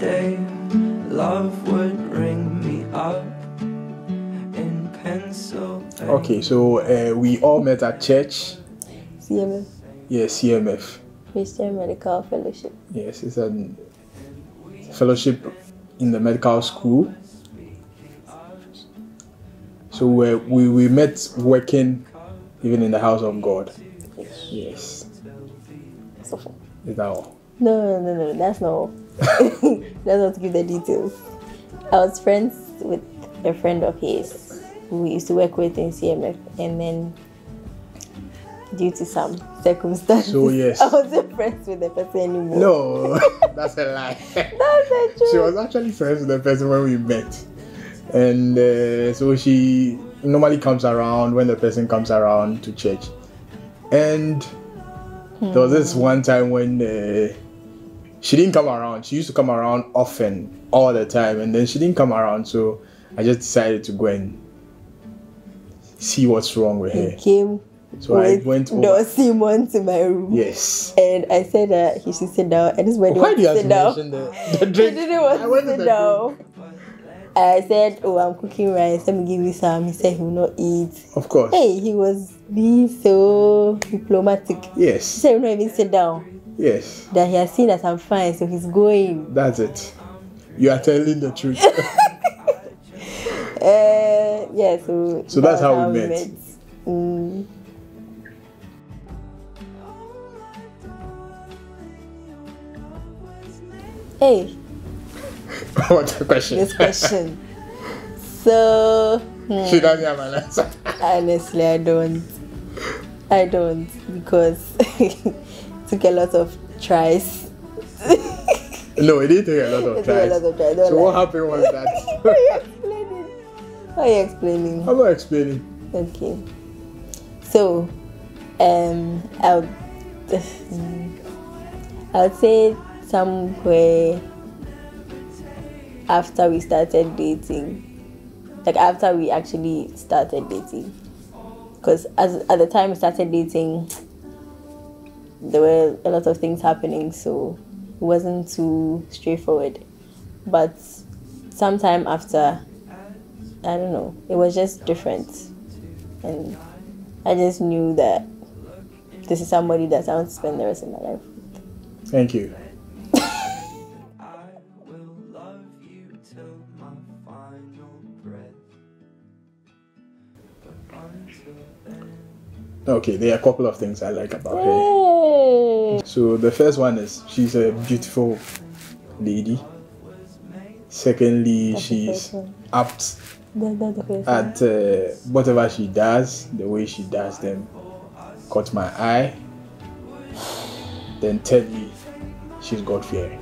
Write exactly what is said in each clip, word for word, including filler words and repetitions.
day love would ring me up in pencil. Okay, so uh, we all met at church. C M F. Yes, C M F. Christian Medical Fellowship. Yes, it's a fellowship in the medical school. So uh, we, we met working even in the house of God. Yes. So far. Is that all? No, no, no, no, that's not all. That's not to give the details. I was friends with a friend of his who we used to work with in C M F, and then due to some circumstances, so yes, I wasn't friends with the person anymore. No, that's a lie. That's a joke. She was actually friends with the person when we met, and uh, so she normally comes around when the person comes around to church. And hmm. there was this one time when uh, she didn't come around. She used to come around often, all the time, and then she didn't come around. So I just decided to go and see what's wrong with her. He came. So I went over. There Simon to my room. Yes. And I said that he should sit down. And this when Why do you have sit to down. mention the, the drink? He didn't want I went to to sit the down. drink. I said, oh, I'm cooking rice. Let me give you some. He said he will not eat. Of course. Hey, he was being so diplomatic. Yes. He said he will not even sit down. Yes. That he has seen that I'm fine, so he's going. That's it. You are telling the truth. uh, yeah, so, so that that's how, how we we met. met. Mm. Hey. What a question. This question. So. Hmm, she doesn't have an answer. Honestly, I don't. I don't because it took a lot of tries. No, it didn't take a lot of it tries. Took a lot of tries. So like, what happened was that. How are you explaining? How are you explaining? I'm not explaining. Okay. So, um, I would, I would say somewhere after we started dating, like after we actually started dating, because as at the time we started dating, there were a lot of things happening, so it wasn't too straightforward. But sometime after, I don't know, it was just different, and I just knew that this is somebody that I want to spend the rest of my life with. Thank you. Okay, there are a couple of things I like about Yay. her. So the first one is she's a beautiful lady. Secondly, That's she's apt that, at uh, whatever she does. The way she does them caught my eye. Then thirdly, she's God-fearing.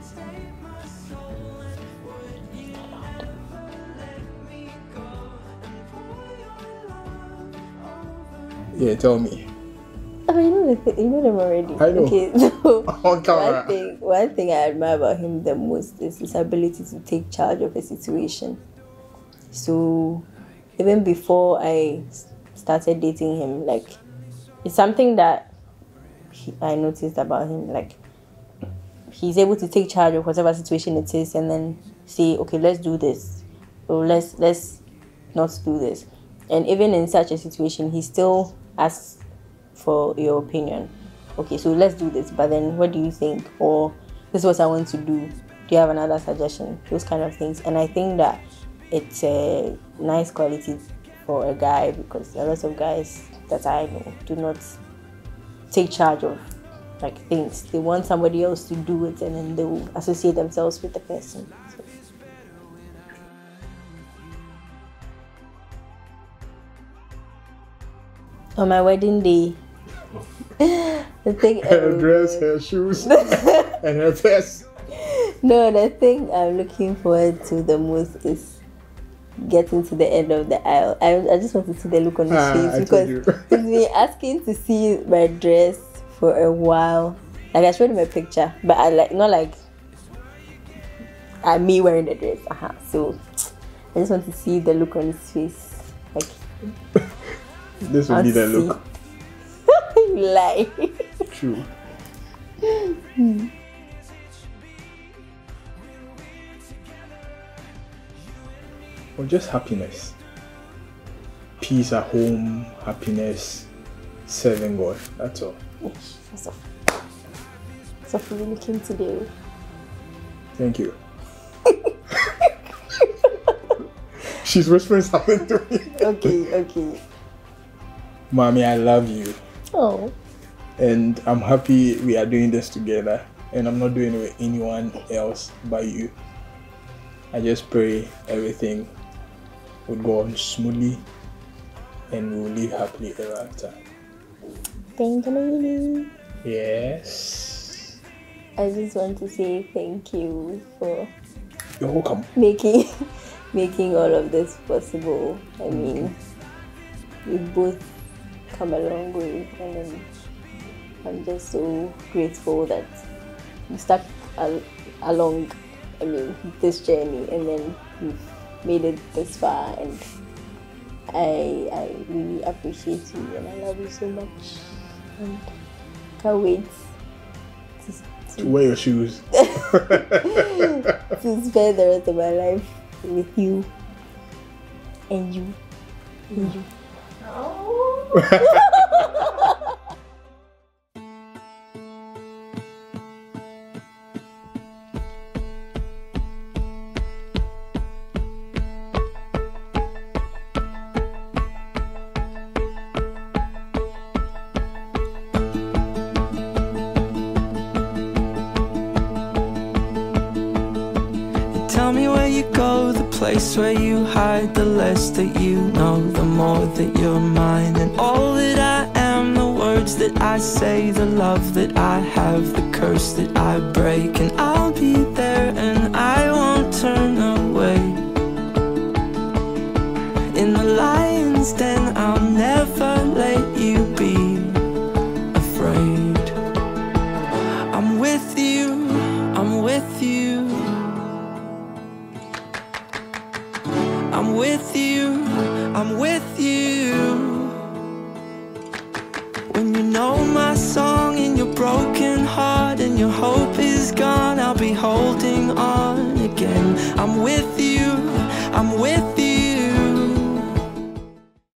Yeah, tell me. Oh, you know the th- you know them already. I know. Okay, so On camera. one thing, one thing I admire about him the most is his ability to take charge of a situation. So, even before I started dating him, like it's something that he, I noticed about him. Like he's able to take charge of whatever situation it is, and then say, okay, let's do this, or let's let's not do this. And even in such a situation, he still asks for your opinion. Okay, so let's do this, but then what do you think? Or this is what I want to do. Do you have another suggestion? Those kind of things. And I think that it's a nice quality for a guy, because a lot of guys that I know do not take charge of like things. They want somebody else to do it, and then they will associate themselves with the person. So. On my wedding day, the thing Her dress, her shoes, and her purse. No, the thing I'm looking forward to the most is getting to the end of the aisle. I, I just want to see the look on his ah, face, I because told he's been asking to see my dress for a while. Like I showed him a picture, but I like not like I'm me wearing the dress. Uh-huh. So I just want to see the look on his face. Like this will be the look. You lie. True. or just happiness. Peace at home, happiness, serving God. That's all. Yes, that's all. That's all for really came today. Thank you. She's whispering something to me. Okay, okay. Mommy, I love you. Oh. And I'm happy we are doing this together. And I'm not doing it with anyone else but you. I just pray everything would go on smoothly and we will live happily ever after. Thank you. Yes. I just want to say thank you for You're welcome. making making all of this possible. I mean, we've both come a long way, and then I'm just so grateful that we stuck al- along, I mean, this journey, and then we've made it this far, and I I really appreciate you, and I love you so much, and can't wait to, to, To wear your shoes. to spend the rest of my life with you, and you, and you. Tell me where you go, the place where you hide. The less that you know, the more that you're mine. And all that I am, the words that I say, the love that I have, the curse that I break. And I'll be there and I won't turn away. In the lion's den, I'll never let you be afraid. I'm with you, I'm with you. I'm with you, I'm with you. When you know my song and your broken heart and your hope is gone, I'll be holding on again. I'm with you.